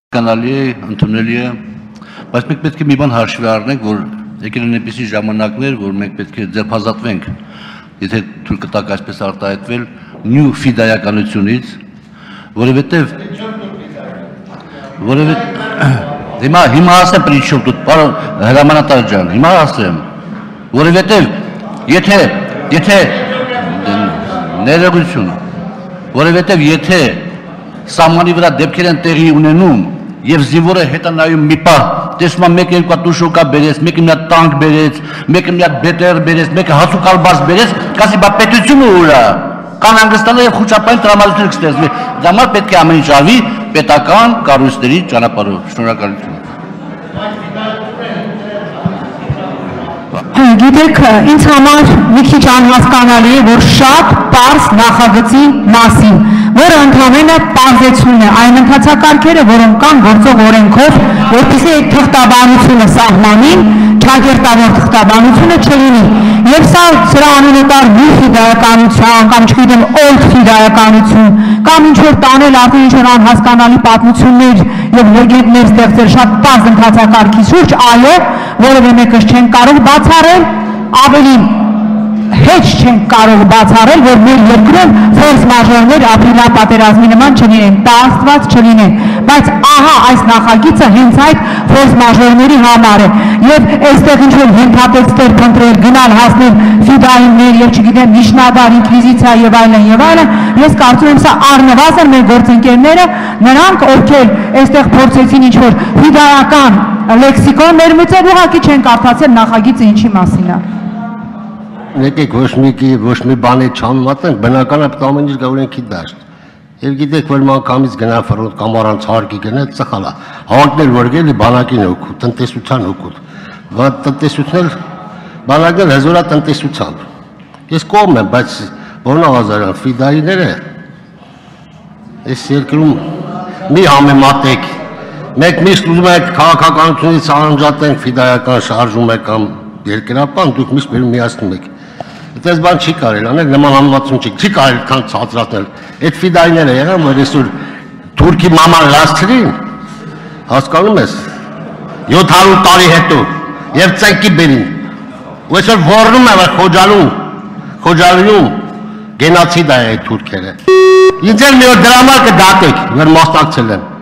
Կանալի է, ընդունելի է, բայց մենք պետք է մի բան հաշվի առնենք, որ եկել են այնպիսի ժամանակներ, որ մենք պետք է ձերբազատվենք, եթե թույլ կտակ այսպես արտահայտվել նյու ֆիդայականությունից, որովհետև հիմա ասեմ պրիչում тут, պարոն հրամանատար ջան, հիմա ասեմ, որովհետև եթե ներողություն, որովհետև եթե սահմանի վրա դեպքեր են տեղի ունենում եւ զինվորը հետը նայում մի պահ տեսնում է մեկ երկու հատ ուշոկա բերեց, մեկը մի հատ տանկ բերեց, մեկը մի հատ բետեր բերեց, մեկը հացուկալբաս բերեց, կասի բա պետությունը ուր է, կան հանգստանալ եւ խոչապային տրամադրություն կստեղծվի, դա համար պետք է ամեն ինչ արվի պետական կառույցների ճանապարհով։ Շնորհակալություն։ Գիտեք, ինձ համար մի քիչ անհասկանալի է, որ շատ պարզ նախագծի մասին, որը ընդհանրապես պարզեցնում է այն ընթացակարգերը, որոնք կան գործող օրենքով, որպեսզի այդ թղթաբանությունը սահմանին, ճակերտավոր թղթաբանությունը չլինի։ Եվ սա սրա անունը տար նյու ֆիդայականություն, կամ չգիտեմ օլդ ֆիդայականություն, կամ ինչ-որ տանել արդեն ինչ-որ անհասկանալի պատմություններ եւ լեգենդներ ստեղծել շատ պարզ ընթացակարգի շուրջ, այո, որևէ մեկս չեն կարող բացառել, ավելին հեչ չենք կարող բացառել, որ մեր երկրում ֆորս մաժորներ ապրիլյան պատերազմի նման չլինեն, տա Աստված չլինեն, բայց ահա այս նախագիծը հենց այդ ֆորս մաժորների համար է, եւ այստեղ ինչ-որ ենթատեքստեր փնտրել, գնալ հասնել ֆիդայիններ եւ չգիտեմ միջնադար ինկվիզիցիա եւ այլն, ես կարծում եմ սա առնվազն մեր գործընկերները, նրանք ովքեր այստեղ փորձեցին ինչ-որ ֆիդայական լեքսիկոն ներմուծել, ուղղակի չեն կարդացել նախագիծը ինչի մասին է։ Եկեք ոչ մի բանի չանմատենք, բնական է ամեն ինչ գա օրենքի դաշտ։ Եվ գիտեք, որ անգամից գնա ֆրոնտ կամ առանց հարկի գնա ծխալ է։ Հավաքներ որ գելի բանակին օգուտ, տնտեսության օգուտ։ Բայց տնտեսությունն բանակը հզորա տնտեսությամբ։ Ես կողմ եմ, բայց Բոնավազարյան ֆիդայիները այս երկրում մի համեմատեք։ Մեկ միշտ ուզում եք քաղաքականությունից անջատենք ֆիդայական շարժում եք կամ երկրապան, դուք միշտ բերում միացնում եք։ Այդպես բան չի կարելի անել, նման համացում չի կարելի քան ցածրացնել։ Այդ ֆիդայները եղան, որ այսօր թուրքի մաման լացրին, հասկանում ես, 700 տարի հետո եւ ցանկի բերին։ Ու այսօր ոռնում է խոջալում գենոցիդ է այդ թուրքերը։ Ինձ էլ մի օր դրամարկը դատեք, որ մասնակցել եմ։